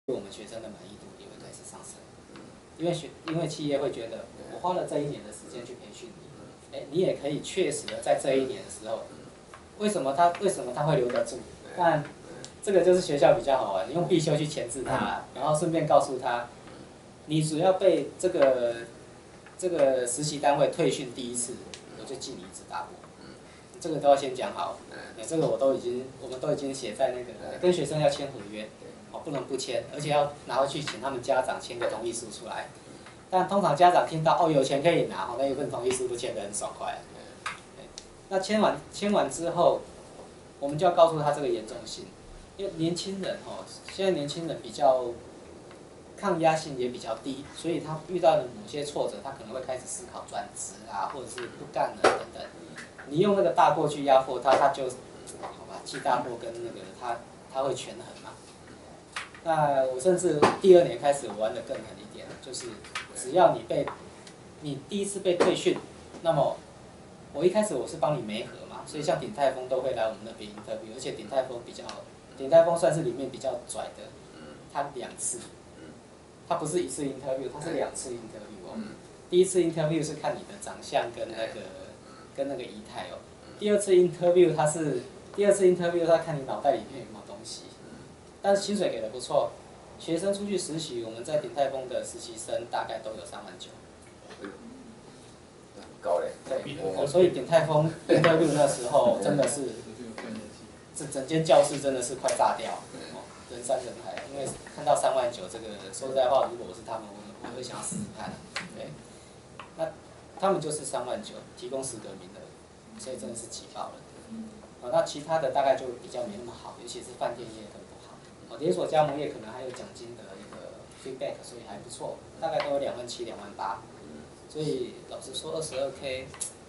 我们学生的满意度也会开始上升，因为企业会觉得我花了这1年的时间去培训你，你也可以确实的在这1年的时候，为什么他会留得住？但这个就是学校比较好玩，你用必修去钳制他，然后顺便告诉他，你只要被这个实习单位退训第1次，我就记你1次大过。这个都要先讲好，这个我们都已经写在那个跟学生要签合约，不能不签，而且要拿回去请他们家长签个同意书出来。但通常家长听到有钱可以拿，那一份同意书都签得很爽快。那签完之后，我们就要告诉他这个严重性，因为年轻人现在年轻人比较抗压性也比较低，所以他遇到的某些挫折，他可能会开始思考转职啊，或者是不干了等等。你用那个大过去压迫他，他就好吧，记大过跟那个他会权衡嘛。那我甚至第2年开始玩得更狠一点，就是只要你第1次被退训，那么我一开始我是帮你媒合嘛，所以像鼎泰丰都会来我们那边 interview， 而且鼎泰丰算是里面比较拽的，他2次，他不是1次 interview， 他是2次 interview 哦。第1次 interview 是看你的长相跟那个仪态哦，第2次 interview 他看你脑袋里面有没有东西，但是薪水给的不错，学生出去实习，我们在鼎泰丰的实习生大概都有3.9万， 很高嘞。 对，所以鼎泰丰 interview 那时候真的是，这整间教室真的是快炸掉，人山人海，因为看到3.9万这个，说实在话，如果我是他们，我会想要试试看，对，那他们就是3.9万，提供10个名额，所以真的是挤爆了。那其他的大概就比较没那么好，尤其是饭店业都不好。连锁加盟业可能还有奖金的一个 feedback， 所以还不错，大概都有2.7万、2.8万。所以老实说，22K，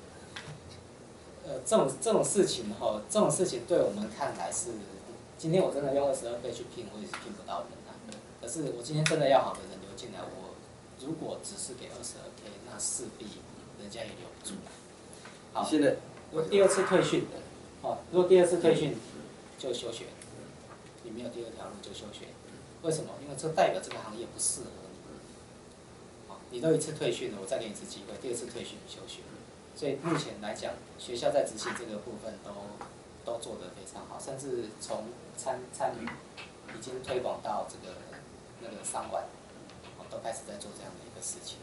这种事情对我们看来是，今天我真的用22倍去聘，我也是聘不到人啊。可是我今天真的要好的人流进来，我如果只是给22K， 那势必人家也留不住。好， 现在第2次退训，如果第2次退训就休学，你没有第2条路就休学。为什么？因为这代表这个行业不适合你。你都1次退训了，我再给你1次机会，第2次退训休学。所以目前来讲，学校在执行这个部分都做得非常好，甚至从参与已经推广到那个商管，都开始在做这样的一个事情。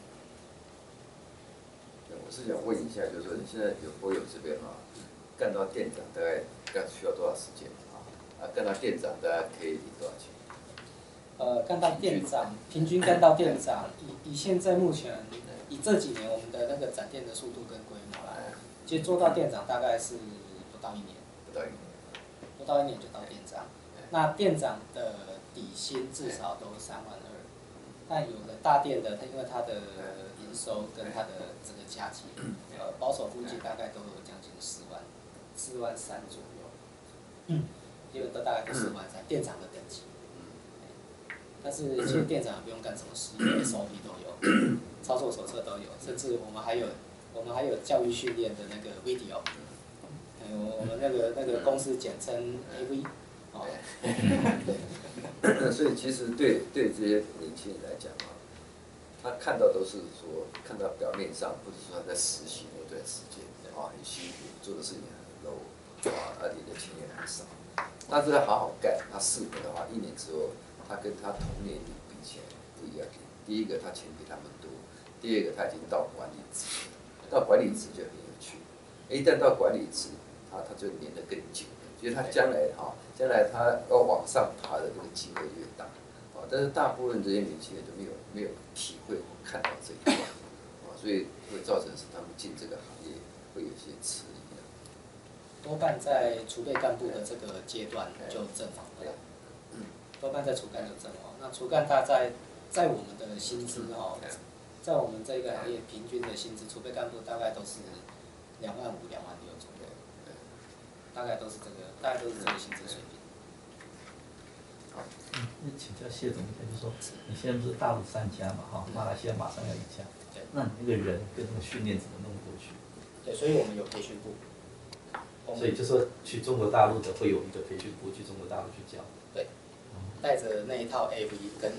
我是想问一下，就是说你现在博友这边干到店长大概需要多少时间干到店长大概可以领多少钱？ 干到店长，平均干到店长，以现在目前，以这几年我们的那个展店的速度跟规模来，其实做到店长大概是不到1年。不到1年就到店长。那店长的底薪至少都3.2万，但有的大店的，因为它的营收跟它的这个加级，保守估计大概都有将近4.3万左右。基本都大概都4.3万，店长的等级。但是其实店长也不用干什么事，SOP 都有，操作手册都有，甚至我们还有教育训练的那个 video， 我们那个公司简称 AV。 所以其实对这些年轻人来讲他看到都是说看到表面上，或者说他在实习那段时间很辛苦，做的事情很 low 而且的钱也很少。但是他好好干，他适合的话，1年之后，他跟他同年龄比起来不一样。第一个，他钱比他们多；第二个，他已经到管理职，到管理职就很有趣。一旦到管理职，他就粘得更紧了，就是他将来他要往上爬的这个机会越大。但是大部分这些年轻人都没有体会或看到这一块，所以会造成是他们进这个行业会有些迟疑。 多半在储备干部的这个阶段就阵亡了，多半在储干就阵亡。那储干他在我们的薪资在我们这个行业平均的薪资，储备干部大概都是2.5万、2.6万左右，大概都是这个薪资水平。 请教谢总一下，就是说你现在不是大陆3家嘛，马来西亚马上要1家，那你那个人跟那个训练怎么弄过去？ 对，所以我们有培训部。 所以就说去中国大陆的会有一个培训部去中国大陆去教。 对。 带着那一套 AV 跟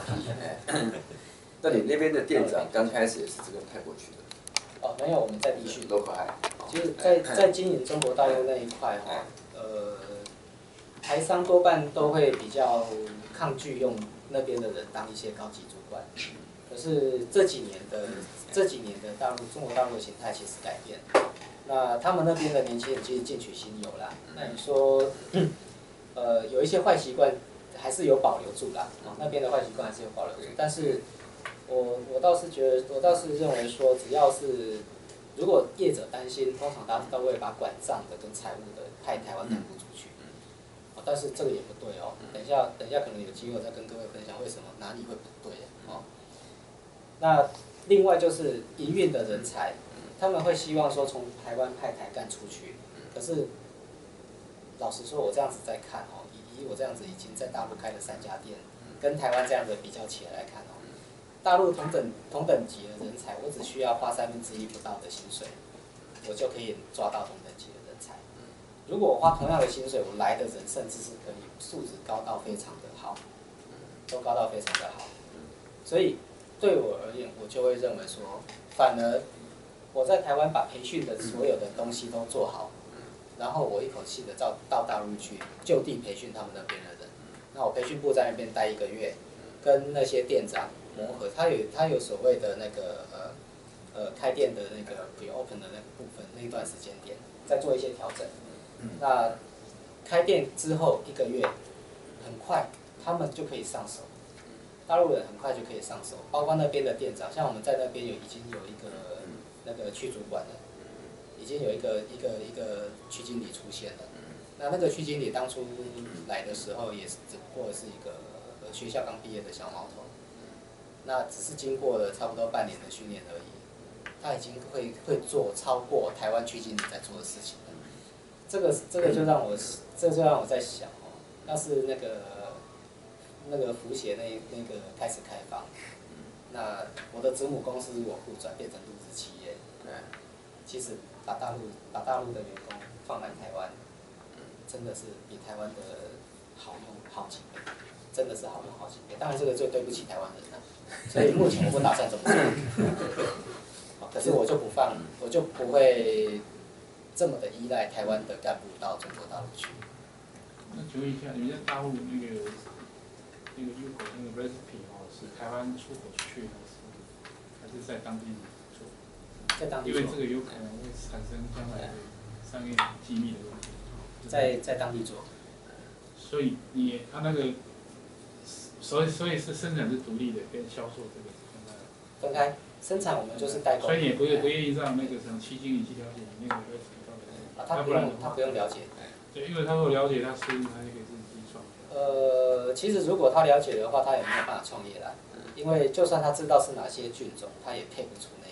SOP。 那你那边的店长刚开始也是这个派过去的？ 哦，没有，我们在地区。 local high。 就是在经营中国大陆那一块哈，台商多半都会比较抗拒用那边的人当一些高级主管。可是这几年的中国大陆的形态其实改变，那他们那边的年轻人其实进取心有啦。那你说，有一些坏习惯还是有保留住啦，那边的坏习惯还是有保留住。但是我倒是认为说，只要是如果业者担心，通常他都会把管账的跟财务的派台湾干部出去。但是这个也不对哦。等一下可能有机会再跟各位分享为什么哪里会不对哦。那另外就是营运的人才，他们会希望说从台湾派台干出去。可是老实说，我这样子在看哦，以我这样子已经在大陆开了3家店，跟台湾这样的比较起来看哦，大陆同等级的人才，我只需要花1/3不到的薪水，我就可以抓到同等级的人才。如果我花同样的薪水，我来的人甚至是可以素质高到非常的好，都高到非常的好。所以对我而言，我就会认为说，反而我在台湾把培训的所有的东西都做好，然后我一口气的到大陆去就地培训他们那边的人。那我培训部在那边待1个月，跟那些店长磨合，他有所谓的那个开店的那个 pre-open 的那个部分，那一段时间点再做一些调整。那开店之后1个月，很快他们就可以上手，大陆人很快就可以上手，包括那边的店长，像我们在那边已经有一个那个区主管了，已经有一个区经理出现了。那个区经理当初来的时候，也只不过是一个学校刚毕业的小毛头，那只是经过了差不多半年的训练而已，他已经会做超过台湾区经理在做的事情了。这个就让我在想哦，要是那个福协那个开始开放，那我的子母公司如果互转变成入资企业，其实把大陆的员工放来台湾，真的是比台湾的好用好几倍，真的是好用好几倍。当然这个最对不起台湾人了，所以目前我不打算这么做。可是我就不会这么的依赖台湾的干部到中国大陆去。 那请问一下，你们在大陆那个入口那个 recipe 是台湾出口出去还是在当地做？ 在当地做。 因为这个有可能会产生将来的商业机密的问题。 在当地做。 所以他那个，所以是生产是独立的，跟销售这个分开。生产我们就是代工。 所以你也不愿意让那个什么区经理去了解你那个 recipe 到底是。 他不用了解。 对，因为他如果了解，他是他就可以自己创。 其实如果他了解的话，他也没有办法创业啦。因为就算他知道是哪些菌种，他也配不出那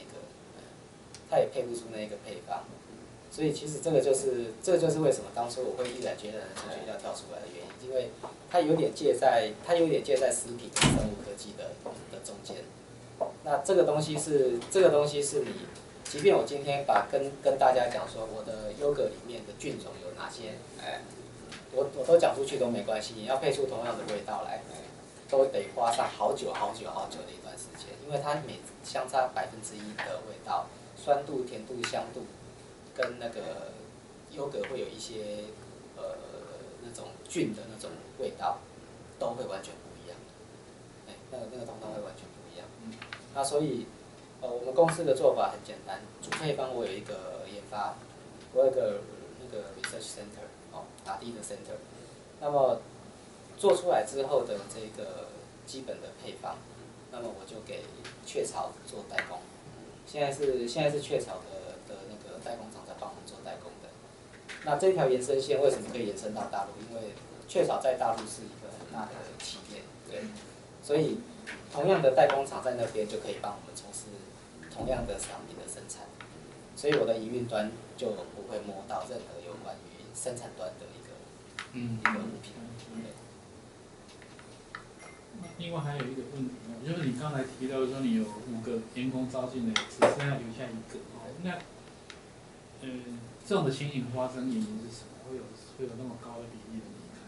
个配方。所以其实这就是为什么当初我会毅然决然的从学校跳出来的原因，因为它有点介在食品跟生物科技的中间。那这个东西是你，即便我今天跟大家讲说我的优格里面的菌种有哪些，我都讲出去都没关系，你要配出同样的味道来，都得花上好久的一段时间，因为它每相差1%的味道，酸度、甜度、香度，跟那个优格会有一些那种菌的那种味道，都会完全不一样，那个通通会完全不一样。那所以我们公司的做法很简单，主配方我有一个研发，我有一个那个 research center R&D 的 center， 那么做出来之后的这个基本的配方，那么我就给雀巢做代工。现在是雀巢的那个代工厂在帮我们做代工的。那这条延伸线为什么可以延伸到大陆？因为雀巢在大陆是一个很大的企业，对，所以同样的代工厂在那边就可以帮我们从事同样的商品的生产，所以我的营运端就不会摸到任何有关于生产端的一个物品。 另外还有一个问题就是你刚才提到说你有5个员工招进来，只剩下留下1个那这种的情形发生原因是什么？会有那么高的比例的离开？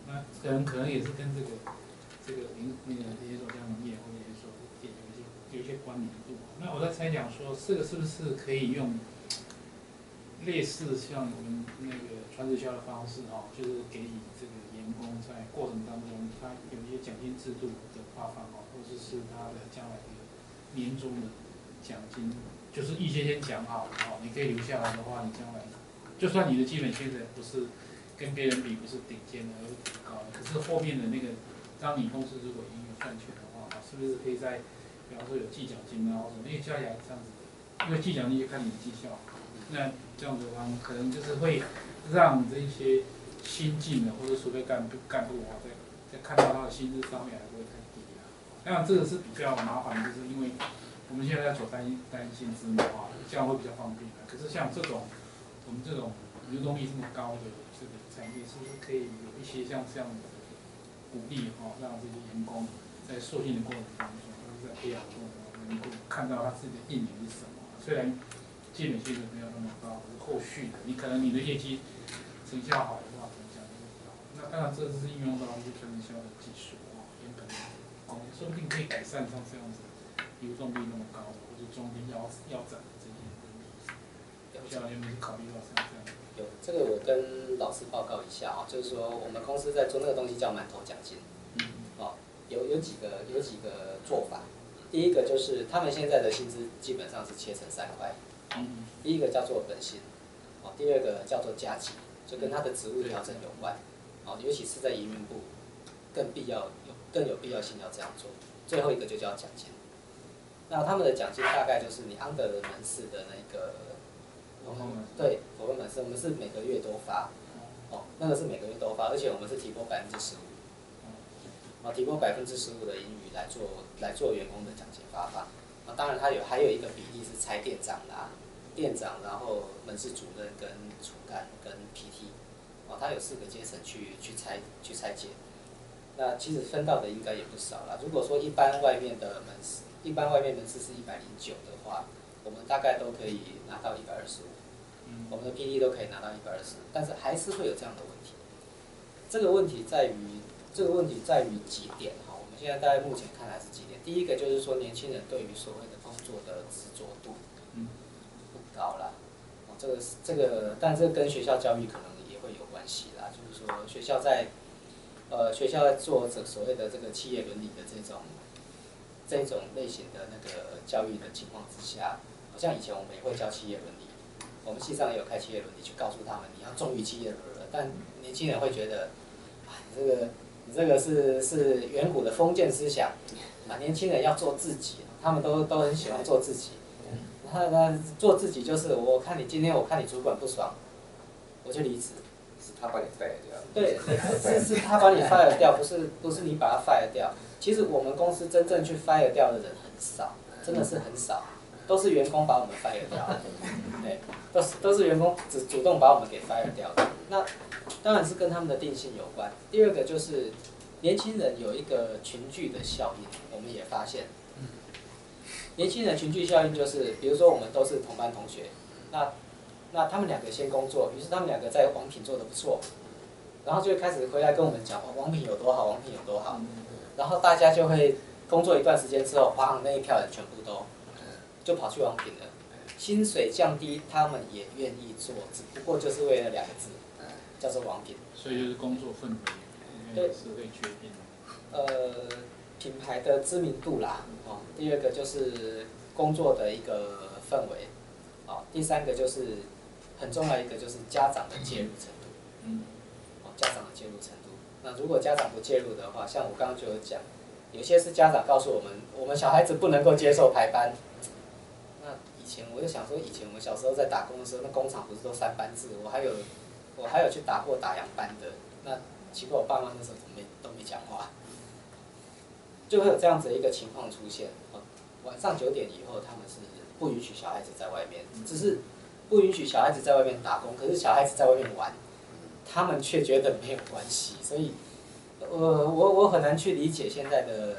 那可能也是跟这个连锁加盟业或者连锁店有一些关联度。那我在猜想说，这个是不是可以用类似像我们那个传直销的方式就是给予这个员工在过程当中，他有一些奖金制度的发放或者是他的将来的年终的奖金，就是预先讲好你可以留下来的话，你将来就算你的基本薪水不是跟别人比不是顶尖的，而是挺高的，可是后面的那个，当你公司如果营业赚钱的话，是不是可以在，比方说有计奖金或者因为加起来这样子，因为计奖金就看你的绩效，那这样子的话，可能就是会让这些新进的或者储备干部在看到他的薪资上面还不会太低当然这个是比较麻烦，就是因为我们现在在走单薪资嘛这样会比较方便可是像我们这种流动率这么高的这个产业，是不是可以有一些像这样的鼓励让这些员工在受训的过程当中，或者在培养的过程当中，能够看到他自己的硬点是什么？虽然基本薪资没有那么高，可是后续的你可能你的业绩成效好的话，成效就会高。那当然这是应用到一些传承销的技术原本的工业，说不定可以改善像这样子流动率那么高的，或者中间腰斩的这些问题。不晓得有没有考虑到像这样？ 有这个我跟老师报告一下就是说我们公司在做那个东西叫馒头奖金，有几个做法。第一个就是他们现在的薪资基本上是切成3块，第一个叫做本薪，第二个叫做加级，就跟他的职务调整有关，尤其是在营运部更有必要性要这样做。最后一个就叫奖金，那他们的奖金大概就是你安德的门市的那个。对，佛光门市我们是每个月都发，那个是每个月都发，而且我们是提拨15%，提拨15%的盈余来做员工的奖金发放，当然它还有一个比例是拆店长啦，店长，然后门市主任跟主干跟 PT，它有4个阶层去拆解，那其实分到的应该也不少啦。如果说一般外面门市是109的话，我们大概都可以拿到125。我们的 PT 都可以拿到120，但是还是会有这样的问题。这个问题在于几点我们现在大概目前看来是几点。第一个就是说，年轻人对于所谓的工作的执着度不高啦。这个，但这跟学校教育可能也会有关系啦。就是说，学校在做所谓的这个企业伦理的这种类型的那个教育的情况之下，好像以前我们也会教企业伦理。我们系上也有开企业伦理，去告诉他们你要忠于企业伦理，但年轻人会觉得，你这个是远古的封建思想，年轻人要做自己，他们都很喜欢做自己。他做自己就是今天我看你主管不爽，我就离职。 是他把你 fire 掉。 对，是他把你 fire 掉，不是你把他 fire 掉。其实我们公司真正去 fire 掉的人很少，真的是很少。都是员工把我们 fire 掉的，对，都是员工主动把我们给 fire 掉的。那当然是跟他们的定性有关。第二个就是年轻人有一个群聚的效应，我们也发现，年轻人群聚效应就是，比如说我们都是同班同学，那他们2个先工作，于是他们2个在王品做得不错，然后就开始回来跟我们讲王品有多好，王品有多好，然后大家就会工作一段时间之后，那一票人全部都。就跑去王品了，薪水降低，他们也愿意做，只不过就是为了2个字，叫做王品。 所以就是工作氛围，对，是会决定。 品牌的知名度啦，第2个就是工作的一个氛围，第3个就是很重要一个就是家长的介入程度，家长的介入程度。那如果家长不介入的话，像我刚刚就有讲，有些是家长告诉我们小孩子不能够接受排班。以前我就想说，以前我们小时候在打工的时候，那工厂不是都3班制？我还有去打过打烊班的。那奇怪，我爸妈那时候都没讲话，就会有这样子的一个情况出现。晚上9点以后，他们是不允许小孩子在外面，只是不允许小孩子在外面打工，可是小孩子在外面玩，他们却觉得没有关系。所以，我很难去理解现在的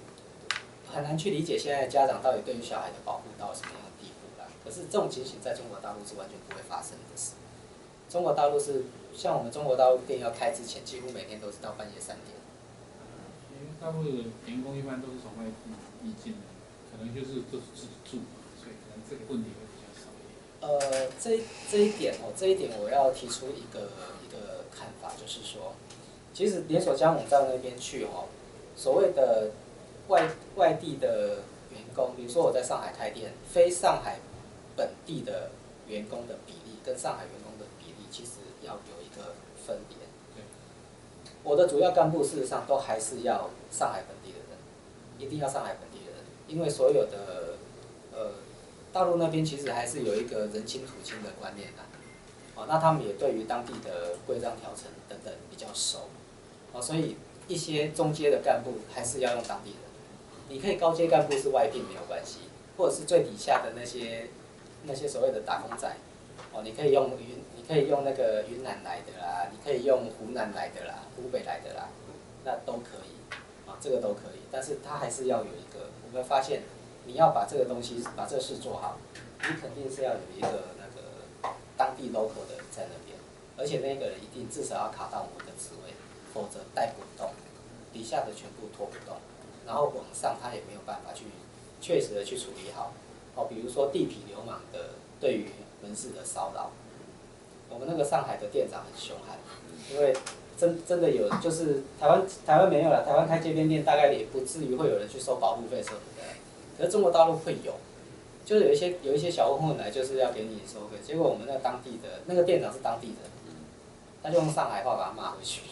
家长到底对于小孩的保护到什么样的地步啦。可是这种情形在中国大陆是完全不会发生的事。 中国大陆是像我们中国大陆店要开之前，几乎每天都是到半夜3点。 因为大陆的员工一般都是从外地引进的，可能都是自己住嘛，所以可能这个问题会比较少一点。 这一点我要提出一个看法，就是说，其实连锁加盟到那边去所谓的外地的员工，比如说我在上海开店，非上海本地的员工的比例跟上海员工的比例，其实要有一个分别。我的主要干部事实上都还是要上海本地的人，一定要上海本地的人，因为所有的大陆那边其实还是有一个人亲土亲的观念那他们也对于当地的规章条程等等比较熟所以一些中阶的干部还是要用当地人。你可以高阶干部是外聘没有关系，或者是最底下的那些所谓的打工仔你可以用那个云南来的啦，你可以用湖南来的啦，湖北来的啦，那都可以这个都可以。但是他还是要有一个，我们发现你要把这个东西把这个事做好，你肯定是要有一个那个当地 local 的人在那边，而且那个人一定至少要卡到我们的职位，否则带不动，底下的全部拖不动，然后往上他也没有办法去确实的去处理好比如说地痞流氓的对于门市的骚扰。我们那个上海的店长很凶悍，因为真的有，就是台湾没有了，台湾开街边店大概也不至于会有人去收保护费什么的，可是中国大陆会有，就是有一些小混混来就是要给你收费，结果我们那个当地的那个店长是当地人，他就用上海话把他骂回去，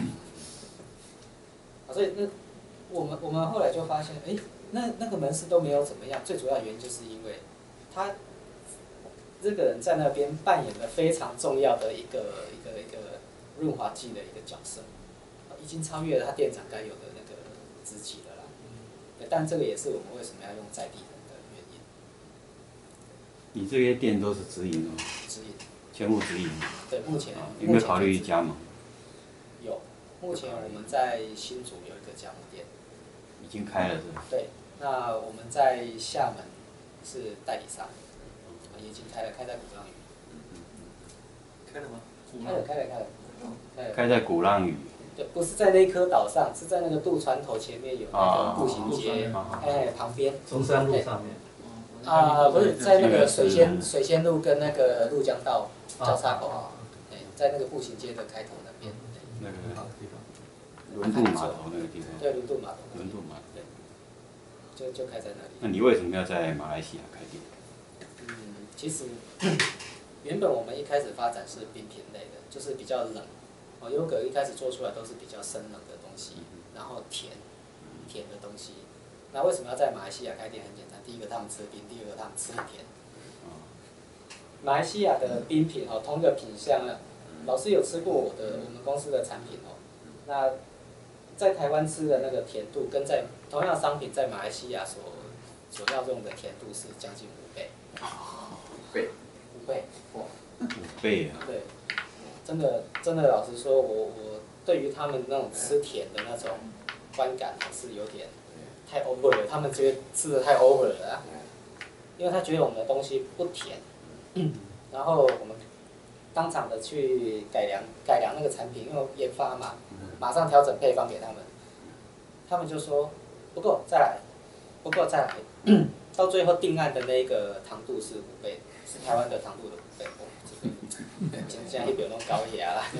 所以我们后来就发现，那个门市都没有怎么样，最主要原因就是因为他。这个人在那边扮演了非常重要的一个润滑剂的一个角色，已经超越了他店长该有的那个职级了啦。但这个也是我们为什么要用在地人的原因。 你这些店都是直营的吗？ 直营。 全部直营。 对，目前。 有没有考虑加盟？ 有，目前我们在新竹有一个加盟店。 已经开了是吧？ 对，那我们在厦门是代理商。已经开了，开在鼓浪屿。 开了吗？ 开了。 开在鼓浪屿。 对，不是在那一颗岛上，是在那个渡船头前面有那个步行街，旁边。 中山路上面。 不是在那个水仙路跟那个鹭江道交叉口，在那个步行街的开头那边。 那个轮渡码头那个地方。 对，轮渡码头。 轮渡码头。 对。就开在那里。 那你为什么要在马来西亚开店？ 其实原本我们一开始发展是冰品类的，就是比较冷优格一开始做出来都是比较生冷的东西，然后甜的东西。那为什么要在马来西亚开店？很简单，第一个他们吃冰，第二个他们吃很甜。马来西亚的冰品同一个品相老师有吃过我们公司的产品那在台湾吃的那个甜度，跟在同样商品在马来西亚所要用的甜度是将近5倍。5倍，哇 ！5倍啊！ 对，真的，老实说，我对于他们那种吃甜的那种观感是有点太 over 了，他们觉得吃的太 over 了因为他觉得我们的东西不甜，然后我们当场的去改良那个产品，因为研发嘛，马上调整配方给他们，他们就说不够再来，到最后定案的那个糖度是5倍，是台湾的糖度的5倍。现在一表弄高压啦。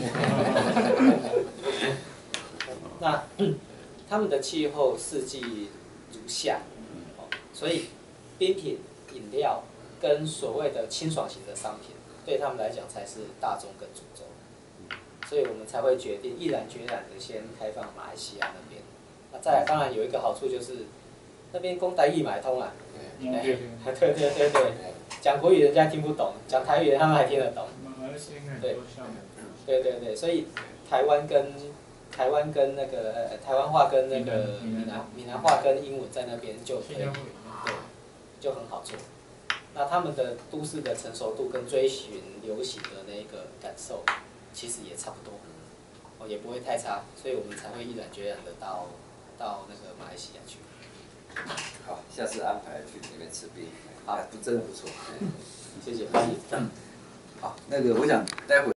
那他们的气候四季如夏，所以冰品、饮料跟所谓的清爽型的商品，对他们来讲才是大众跟主轴。所以我们才会决定毅然决然的先开放马来西亚那边。那再来，当然有一个好处就是那边讲台语买通啊。对，讲国语人家听不懂，讲台语他们还听得懂。对，所以台湾跟那个台湾话跟那个闽南话跟英文在那边就可以，对，就很好做。那他们的都市的成熟度跟追寻流行的那个感受，其实也差不多，也不会太差，所以我们才会毅然决然的到那个马来西亚去。 好，下次安排去那边吃冰，真的不错。 谢谢。 好，那个我想待会。